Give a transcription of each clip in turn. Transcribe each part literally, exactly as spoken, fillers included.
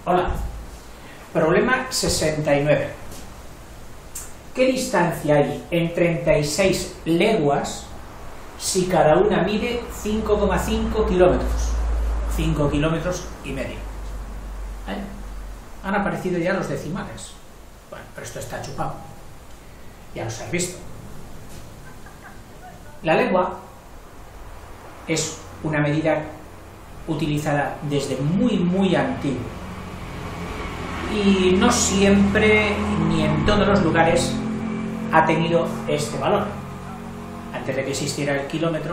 Hola. Problema sesenta y nueve. ¿Qué distancia hay en treinta y seis leguas si cada una mide cinco coma cinco kilómetros? cinco kilómetros y medio. ¿Eh? Han aparecido ya los decimales. Bueno, pero esto está chupado. Ya los has visto. La legua es una medida utilizada desde muy, muy antiguo. Y no siempre, ni en todos los lugares, ha tenido este valor. Antes de que existiera el kilómetro,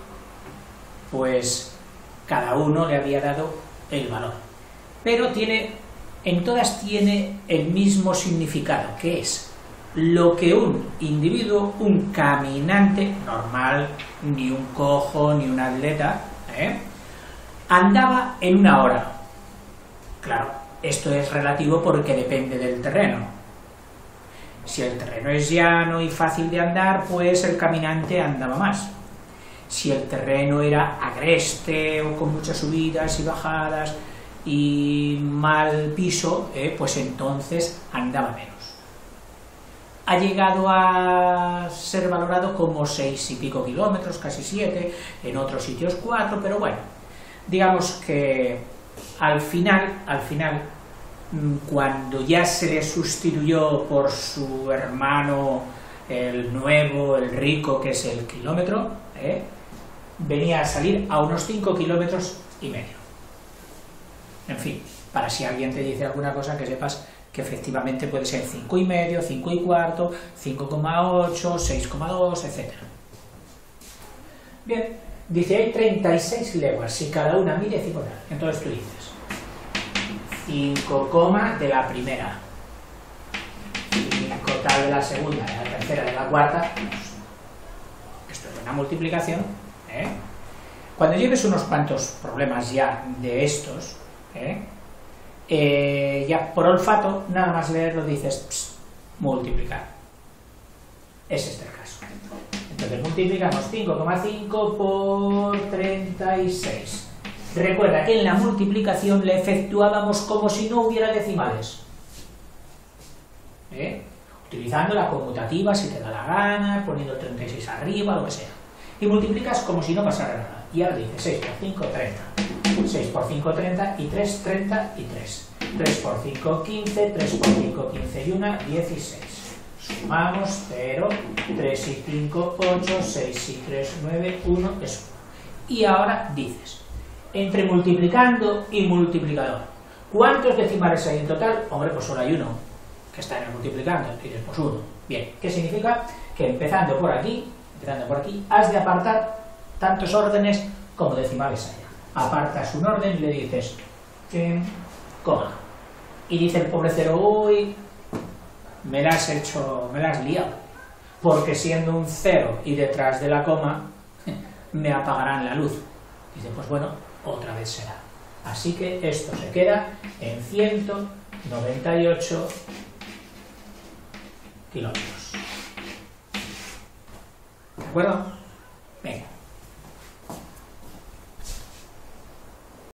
pues cada uno le había dado el valor. Pero tiene, en todas tiene el mismo significado, que es lo que un individuo, un caminante normal, ni un cojo, ni un atleta, ¿eh? andaba en una hora. Claro, esto es relativo porque depende del terreno. Si el terreno es llano y fácil de andar, pues el caminante andaba más. Si el terreno era agreste o con muchas subidas y bajadas y mal piso, eh, pues entonces andaba menos. Ha llegado a ser valorado como seis y pico kilómetros, casi siete, en otros sitios cuatro, pero bueno, digamos que al final, al final, cuando ya se le sustituyó por su hermano, el nuevo, el rico, que es el kilómetro, ¿eh? venía a salir a unos cinco kilómetros y medio. En fin, para si alguien te dice alguna cosa, que sepas que efectivamente puede ser cinco y medio, cinco y cuarto, cinco coma ocho, seis coma dos, etcétera. Bien, dice hay treinta y seis leguas, y cada una mide cinco. Entonces tú dices cinco, de la primera, cinco tal de la segunda, de la tercera, de la cuarta. Esto es una multiplicación, ¿eh? Cuando lleves unos cuantos problemas ya de estos, ¿eh? Eh, ya por olfato, nada más leerlo dices pss, multiplicar. Es este el caso. Entonces multiplicamos cinco coma cinco por treinta y seis. Recuerda que en la multiplicación le efectuábamos como si no hubiera decimales, ¿eh? utilizando la conmutativa si te da la gana, poniendo treinta y seis arriba, lo que sea. Y multiplicas como si no pasara nada. Y ahora dices seis por cinco, treinta. seis por cinco, treinta, y tres, treinta y tres. tres por cinco, quince, tres por cinco, quince y uno, dieciséis. Sumamos cero, tres y cinco, ocho, seis y tres, nueve, uno, es uno. Y ahora dices, entre multiplicando y multiplicador, ¿cuántos decimales hay en total? Hombre, pues solo hay uno, que está en el multiplicando. Dices, pues uno. Bien, ¿qué significa? Que empezando por aquí, empezando por aquí, has de apartar tantos órdenes como decimales haya. Apartas un orden y le dices, eh, coma. Y dice el pobre cero, uy, me la has hecho, me la has liado. Porque siendo un cero y detrás de la coma, me apagarán la luz. Dice, pues bueno, otra vez será. Así que esto se queda en ciento noventa y ocho kilómetros. ¿De acuerdo? Venga.